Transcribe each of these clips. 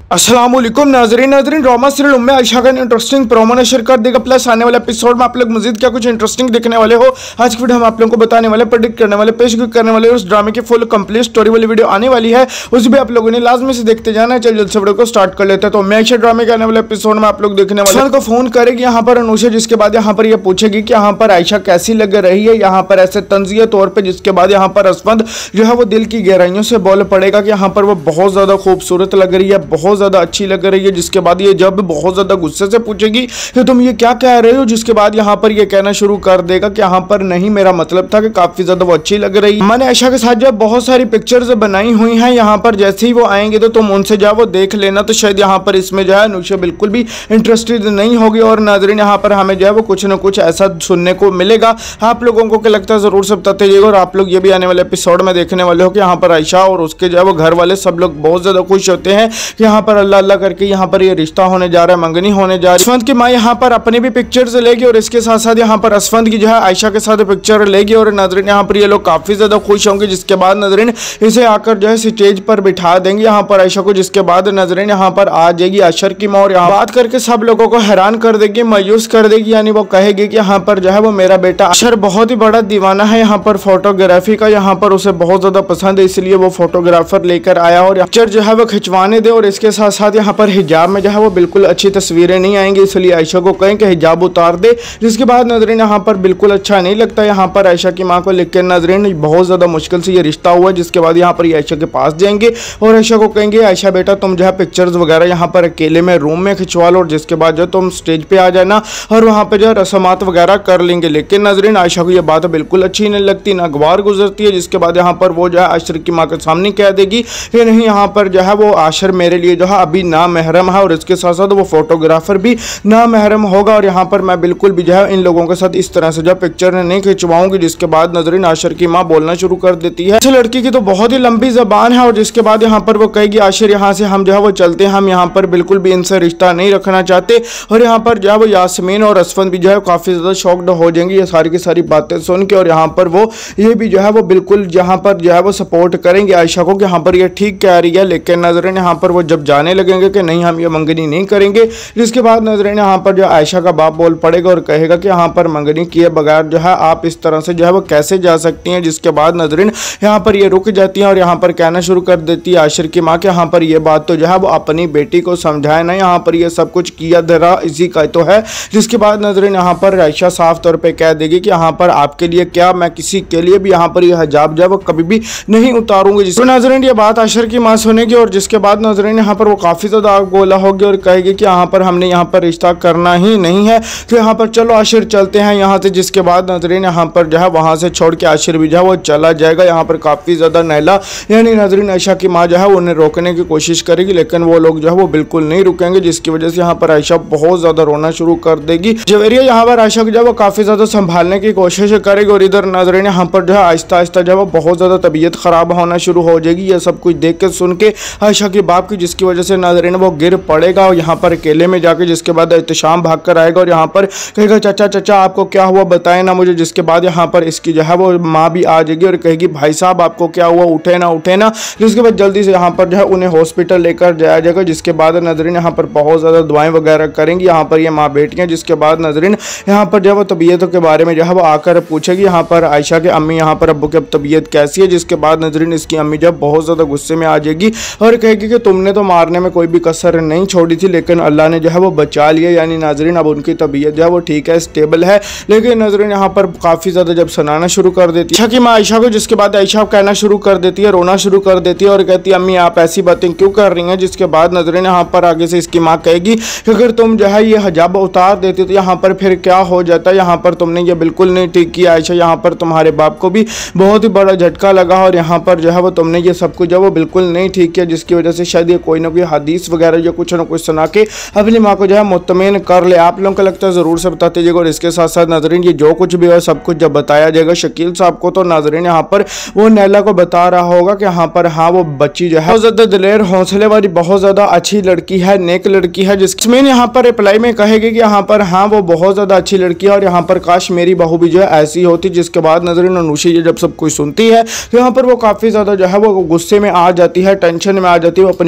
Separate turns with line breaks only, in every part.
अस्सलामुअलैकुम नाजरीन drama serial उम्मे आयशा का इंटरेस्टिंग प्रोमो नशर कर देगा। प्लस आने वाले एपिसोड में आप लोग मजीद क्या कुछ इंटरेस्टिंग देखने वाले हो। आज की वीडियो हम आप लोगों को बताने वाले, प्रेडिक्ट करने वाले, पेश करने वाले उस ड्रामे की फुल कंप्लीट स्टोरी वाली वीडियो आने वाली है। उस भी आप लोगों ने लाजमी से देखते जाना है। चलिए जल्द से वीडियो को स्टार्ट कर लेते हैं। तो मैं आयशा ड्रामे के आने वाले एपिसोड में आप लोग देखने वाले को फोन करेगी यहाँ पर अनुषा, जिसके बाद यहाँ पर यह पूछेगी कि यहाँ पर आयशा कैसी लग रही है यहाँ पर ऐसे तंजिया तौर पर। जिसके बाद यहाँ पर असफंद जो है वो दिल की गहराइयों से बोल पड़ेगा कि यहाँ पर वो बहुत ज्यादा खूबसूरत लग रही है, बहुत ज्यादा अच्छी लग रही है। जिसके बाद ये जब बहुत ज्यादा गुस्से से पूछेगी कि तुम ये क्या कह रहे हो, जिसके बाद यहाँ पर ये कहना शुरू कर देगा कि यहाँ पर नहीं, मेरा मतलब था कि काफी ज्यादा वो अच्छी लग रही है। मैंने आयशा के साथ जब बहुत सारी पिक्चर्स बनाई हुई हैं, यहाँ पर जैसे ही वो आएंगे तो तुम उनसे जाओ वो देख लेना। तो शायद यहाँ पर इसमें जो है अनुषा बिल्कुल भी इंटरेस्टेड नहीं होगी। और नाजरीन यहाँ पर हमें जो है वो कुछ ना कुछ ऐसा सुनने को मिलेगा। आप लोगों को क्या लगता है जरूर से बताते जाइएगा। और आप लोग ये भी आने वाले एपिसोड में देखने वाले हो कि यहाँ पर आयशा और उसके जो है वो घर वाले सब लोग बहुत ज्यादा खुश होते हैं कि यहाँ पर अल्लाह अल्लाह करके यहाँ पर ये रिश्ता होने जा रहा है, मंगनी होने जा रही है। असफंद की माँ यहाँ पर अपनी भी पिक्चर्स लेगी और इसके साथ साथ यहाँ पर असफंद की जो है आयशा के साथ पिक्चर लेगी। और नाजरीन यहाँ पर ये लोग काफी ज्यादा खुश होंगे। जिसके बाद नाजरीन इसे आकर जो है स्टेज पर बिठा देंगे यहाँ पर आयशा को। जिसके बाद नाजरीन यहाँ पर आ जाएगी अशर की माँ और यहाँ बात करके सब लोगों को हैरान कर देगी, मायूस कर देगी। यानी वो कहेगी कि यहाँ पर जो है वो मेरा बेटा अशर बहुत ही बड़ा दीवाना है यहाँ पर फोटोग्राफी का, यहाँ पर उसे बहुत ज्यादा पसंद है, इसलिए वो फोटोग्राफर लेकर आया और पिक्चर जो है वो खिंचवाने दे। और इसके साथ साथ यहाँ पर हिजाब में जो है वो बिल्कुल अच्छी तस्वीरें नहीं आएंगी, इसलिए आयशा को कहें कि हिजाब उतार दे। जिसके बाद नाजरीन यहाँ पर बिल्कुल अच्छा नहीं लगता यहाँ पर आयशा की माँ को। लेकिन नाजरीन बहुत ज्यादा मुश्किल से ये रिश्ता हुआ। जिसके बाद यहाँ पर आयशा के पास जाएंगे और आयशा को कहेंगे आयशा बेटा तुम जो है पिक्चर्स वगैरह यहाँ पर अकेले में रूम में खिंचवा लो और जिसके बाद जो तुम स्टेज पे आ जाना और वहाँ पे जो रस्मात वगैरह कर लेंगे। लेकिन नाजरीन आयशा को ये बात बिल्कुल अच्छी नहीं लगती, नागवार गुजरती है। जिसके बाद यहाँ पर वो जो है आशर की माँ के सामने कह देगी कि नहीं, यहाँ पर जो है वो आशर मेरे लिए जो है अभी ना महरम है और इसके साथ साथ वो फोटोग्राफर भी ना महरम होगा। और यहाँ पर मैं बिल्कुल भी जो है इन लोगों के साथ इस तरह से जो पिक्चर नहीं खिंचवाऊंगी। जिसके बाद नाजरीन आशर की माँ बोलना शुरू कर देती है। इस लड़की की तो बहुत ही लंबी जबान है। और जिसके बाद यहाँ पर वो कहेगी आशर यहाँ से हम जो है वो चलते हैं, हम यहाँ पर बिल्कुल भी इनसे रिश्ता नहीं रखना चाहते। और यहाँ पर जो है वो यास्मीन और असफंद भी जो है काफी ज्यादा शॉक्ड हो जाएंगी ये सारी की सारी बातें सुन के। और यहाँ पर वो ये भी जो है वो बिल्कुल यहाँ पर जो है वो सपोर्ट करेंगे आयशा को कि यहाँ पर ये ठीक कह रही है। लेकिन नाजरीन यहाँ पर वो जब जाने लगेंगे कि नहीं, हम ये मंगनी नहीं करेंगे। जिसके बाद नाजरीन यहाँ पर जो आयशा का बाप बोल पड़ेगा और कहेगा कि यहाँ पर मंगनी किए बगैर जो है आप इस तरह से जो है वो कैसे जा सकती हैं। जिसके बाद नाजरीन यहाँ पर ये रुक जाती हैं और यहाँ पर कहना शुरू कर देती है आयशा की माँ कि यहाँ पर ये बात तो जो है वो अपनी बेटी को समझाए ना, यहाँ पर ये सब कुछ किया धरा इसी का तो है। जिसके बाद नाजरीन यहाँ पर आयशा साफ तौर पर कह देगी कि यहाँ पर आपके लिए क्या, मैं किसी के लिए भी यहाँ पर यह हिजाब जो है वो कभी भी नहीं उतारूंगी। जिसको नाजरीन ये बात आयशा की माँ सुनेगी और जिसके बाद नाजरीन यहाँ पर वो काफी ज्यादा आग गोला होगी और कहेगी कि यहाँ पर हमने यहाँ पर रिश्ता करना ही नहीं है, तो यहाँ पर चलो आशिर चलते हैं यहाँ से। जिसके बाद नाजरीन यहाँ पर जो है वहां से छोड़ के आशिर भी जो है वो चला जाएगा। यहाँ पर काफी ज्यादा नैला यानी नाजरीन आयशा की माँ जो है उन्हें रोकने की कोशिश करेगी, लेकिन वो लोग जो है वो बिल्कुल नहीं रुकेंगे। जिसकी वजह से यहाँ पर आयशा बहुत ज्यादा रोना शुरू कर देगी। जवेरिया यहाँ पर आयशा को जो है वो काफी ज्यादा संभालने की कोशिश करेगी और इधर नाजरीन यहाँ पर जो है आहिस्ता आहिस्ता जो है वो बहुत ज्यादा तबीयत खराब होना शुरू हो जाएगी। ये सब कुछ देख के सुन के आयशा के बाप की, जिसकी वजह से नाजरीन वो गिर पड़ेगा और यहाँ पर अकेले में जाके। जिसके बाद एहतशाम भाग कर आएगा और यहाँ पर कहेगा चाचा चाचा आपको क्या हुआ, बताएं ना मुझे। जिसके बाद यहाँ पर इसकी जो है वो माँ भी आ जाएगी और कहेगी भाई साहब आपको क्या हुआ, उठे ना उठे ना। जिसके बाद जल्दी से यहाँ पर जो है उन्हें हॉस्पिटल लेकर जाया जाएगा। जिसके बाद नाजरीन यहाँ पर बहुत ज़्यादा दुआएं वगैरह करेंगी यहाँ पर ये माँ बेटियाँ। जिसके बाद नाजरीन यहाँ पर जो है वो तबीयतों के बारे में जो है वो आकर पूछेगी यहाँ पर आयशा के अम्मी यहाँ पर अब्बू की तबीयत कैसी है। जिसके बाद नाजरीन इसकी अम्मी जब बहुत ज़्यादा गुस्से में आ जाएगी और कहेगी कि तुमने तो मारने में कोई भी कसर नहीं छोड़ी थी, लेकिन अल्लाह ने जो है वो बचा लिया। यानी नाजरीन अब उनकी तबीयत जो है वो ठीक है, स्टेबल है। लेकिन नाजरीन यहाँ पर काफ़ी ज़्यादा जब सुनाना शुरू कर देती है आयशा की माँ आयशा को। जिसके बाद आयशा कहना शुरू कर देती है, रोना शुरू कर देती है और कहती है अम्मी आप ऐसी बातें क्यों कर रही हैं। जिसके बाद नाजरीन यहाँ पर आगे से इसकी माँ कहेगी कि अगर तुम जो है ये हिजाब उतार देती तो यहाँ पर फिर क्या हो जाता है, यहाँ पर तुमने ये बिल्कुल नहीं ठीक किया आयशा। यहाँ पर तुम्हारे बाप को भी बहुत ही बड़ा झटका लगा और यहाँ पर जो है वो तुमने ये सब कुछ जो वो बिल्कुल नहीं ठीक किया। जिसकी वजह से शायद ये कोई ना कोई हदीस वगैरह या कुछ ना कुछ सुना के अपनी माँ को जो है मुतमईन कर ले। आप लोगों को लगता है जरूर से बताते जाएगा। और इसके साथ साथ नाजरीन ये जो कुछ भी है सब कुछ जब बताया जाएगा शकील साहब को, तो नाजरीन यहाँ पर वो नैला को बता रहा होगा कि यहाँ पर हाँ वो बच्ची जो है बहुत ज्यादा दिलेर हौसले वाली बहुत ज्यादा अच्छी लड़की है, नेक लड़की है। जिसमें यहाँ पर रिप्लाई में कहेगी कि यहाँ पर हाँ वो बहुत ज्यादा अच्छी लड़की है और यहाँ पर काश मेरी बहू भी जो है ऐसी होती। जिसके बाद नाजरीन अनुषा ये जब सब कुछ सुनती है तो यहाँ पर वो काफी ज्यादा जो है वो गुस्से में आ जाती है, टेंशन में आ जाती है। वो अपनी माँ की तरफ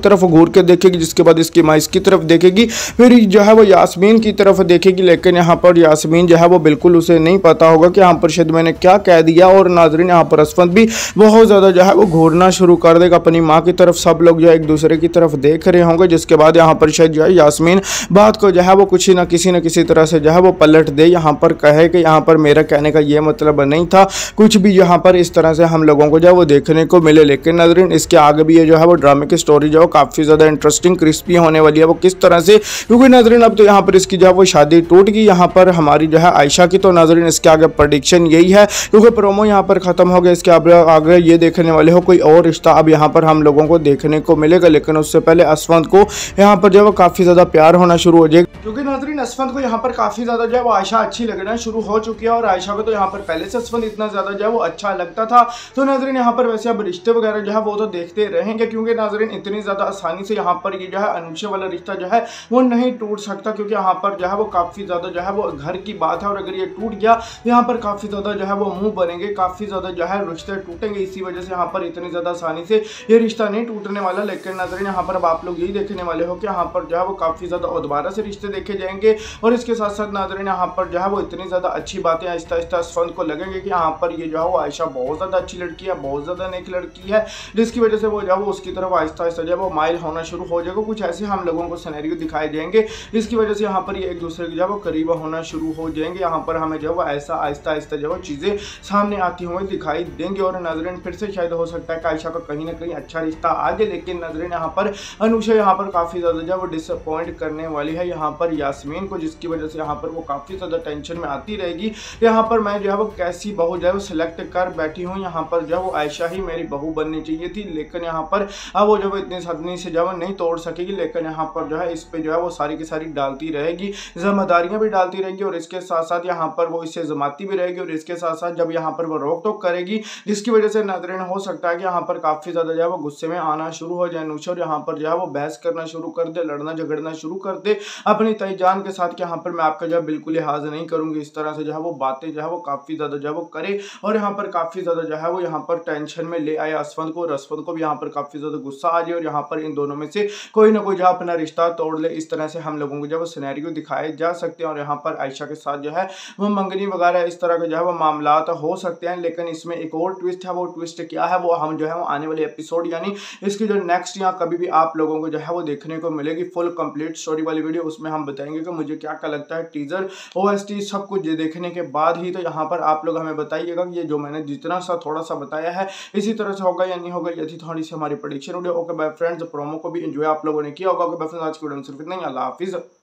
तरफ घूर के देखेगी, जिसके बाद इसकी माँ इसकी तरफ देखेगी, फिर जो है वो यास्मीन की तरफ देखेगी। लेकिन यहाँ पर यास्मीन जो है वो बिल्कुल उसे नहीं पता होगा कि यहाँ पर शायद मैंने क्या कह दिया। और नाजरीन यहाँ पर असफंद भी बहुत ज़्यादा जो है वो घूरना शुरू कर देगा अपनी माँ की तरफ। सब लोग जो है एक दूसरे की तरफ देख रहे होंगे, जिसके बाद यहाँ पर शायद जो है यास्मीन बात को जो है वो कुछ न किसी तरह से जो है वो पलट दे, यहाँ पर कहे कि यहाँ पर मेरा कहने का ये मतलब नहीं था, कुछ भी यहाँ पर इस तरह से हम लोगों को जो है वो देखने को मिले। लेकिन नाज़रीन इसके आगे भी ये जो है वो ड्रामे की स्टोरी जो है काफ़ी ज़्यादा इंटरेस्टिंग क्रिस्पी होने वाली है। वो किस तरह से, क्योंकि नाज़रीन अब तो यहाँ पर इसकी जो है वो शादी टूट गई यहाँ पर हमारी जो है आयशा की। तो नाज़रीन इसके आगे प्रेडिक्शन यही है, क्योंकि प्रोमो यहाँ पर ख़त्म हो गया। इसके आगे ये देखने वाले हो कोई और रिश्ता अब यहाँ पर हम लोगों को देखने को मिलेगा। लेकिन उससे पहले असफंद को यहाँ पर जो है वो काफ़ी ज़्यादा प्यार होना शुरू हो जाएगा, क्योंकि नाज़रीन असफंद को यहाँ पर काफ़ी ज़्यादा जो है वो आयशा अच्छी लगना शुरू हो चुकी है। और आयशा को तो यहाँ पर पहले से असफंद इतना ज़्यादा जो है वो अच्छा लगता था। तो नाज़रीन यहाँ पर वैसे अब रिश्ते वगैरह जो है वो तो देखते रहेंगे, क्योंकि नाज़रीन इतनी ज़्यादा आसानी से यहाँ पर ये जो है अनुषा वाला रिश्ता जो है वो नहीं टूट सकता, क्योंकि यहाँ पर जो है वो काफ़ी ज़्यादा जो है वो घर की बात है। और अगर ये टूट गया तो यहाँ पर काफ़ी ज़्यादा जो है वो मुंह बनेंगे, काफ़ी ज़्यादा जो है रिश्ते टूटेंगे। इसी वजह से यहाँ पर इतनी ज़्यादा आसानी से ये रिश्ता नहीं टूटने वाला। लेकिन नाज़रीन यहाँ पर अब आप लोग यही देखने वाले हो कि यहाँ पर जो है वो काफ़ी ज़्यादा दोबारा से रिश्ते देखे जाएंगे। और इसके साथ साथ नाज़रीन यहाँ पर जो है वो इतनी ज़्यादा अच्छी बातें आहिस्ता आहिस्ता असफंद को लगेंगे कि यहाँ पर ये जो है वो आयशा बहुत ज़्यादा अच्छी लड़की है, बहुत ज़्यादा नेक लड़की है, जिसकी वजह से वो जो है वो उसकी तरफ आहिस्ता आहिस्ता जो है वो माइल होना शुरू हो जाएगा। कुछ ऐसे हम लोगों को सिनेरियो दिखाए जाएंगे, जिसकी वजह से यहाँ पर ये एक दूसरे के जो है वो करीब होना शुरू हो जाएंगे। यहाँ पर हमें जो है वो ऐसा आहिस्ता आहिस्ता जो है चीज़ें सामने आती हुई दिखाई देंगी। और नाज़रीन फिर से शायद हो सकता है कि आयशा का कहीं ना कहीं अच्छा रिश्ता आ जाए। लेकिन नाज़रीन यहाँ पर अनुषा यहाँ पर काफ़ी ज़्यादा जो है वो डिसअपॉइंट करने वाली है यहाँ पर यास्मीन को, जिसकी वजह से यहाँ पर वो काफ़ी ज़्यादा टेंशन में आती रहेगी। यहाँ पर मैं जो है वो कैसी बहू जो है वो सिलेक्ट कर बैठी हूँ, यहाँ पर जो है वो आयशा ही मेरी बहू बननी चाहिए थी। लेकिन यहाँ पर अब वो जो है इतनी आसानी से जो है नहीं तोड़ सकेगी। लेकिन यहाँ पर जो है इस पे जो है वो सारी की सारी डालती रहेगी, जिम्मेदारियाँ भी डालती रहेगी, और इसके साथ साथ यहाँ पर वो इससे जमाती भी रहेगी। और इसके साथ साथ जब यहाँ पर वो रोक टोक करेगी, जिसकी वजह से नाज़रीन हो सकता है कि यहाँ पर काफ़ी ज़्यादा जो है वो गुस्से में आना शुरू हो जाए अनुषा, और यहाँ पर जो है वो बहस करना शुरू कर दे, लड़ना झगड़ना शुरू कर दे अपनी तईजान के साथ कि यहाँ पर मैं आपका जो है बिल्कुल लिहाज नहीं करूँगी। इस तरह से जो है वो बातें जो है वो काफ़ी ज़्यादा जो है वो करे, और यहाँ पर काफ़ी ज़्यादा जो है वो यहाँ पर टेंशन में ले आए असफंद को, और असफंद को भी यहाँ पर काफ़ी ज़्यादा गुस्सा आ जाए, और यहाँ पर इन दोनों में से कोई ना कोई जो अपना रिश्ता तोड़ ले। इस तरह से हम लोगों को जो है वो सिनेरियो दिखाए जा सकते हैं। और यहाँ पर आयशा के साथ जो है वो मंगनी वगैरह इस तरह के जो है वो मामला हो सकते हैं। लेकिन इसमें एक और ट्विस्ट है, वो ट्विस्ट क्या है वो हम जो है वो आने वाले एपिसोड यानी इसकी जो नेक्स्ट या कभी भी आप लोगों को जो है वो देखने को मिलेगी फुल कंप्लीट स्टोरी वाली वीडियो, उसमें हम बताएंगे कि मुझे क्या क्या लगता है, टीजर OST सब कुछ देखने के बाद ही। तो यहाँ पर आप लोग हमें बताइएगा कि ये जो मैंने जितना सा थोड़ा सा बताया है इसी तरह से होगा या नहीं होगा, यदि थोड़ी सी हमारी prediction video. Okay bye friends, promo को भी एंजॉय आप लोगों ने किया होगा। ओके बाय फ्रेंड्स, आज की वीडियो में सिर्फ इतना ही। अल्लाह हाफिज़।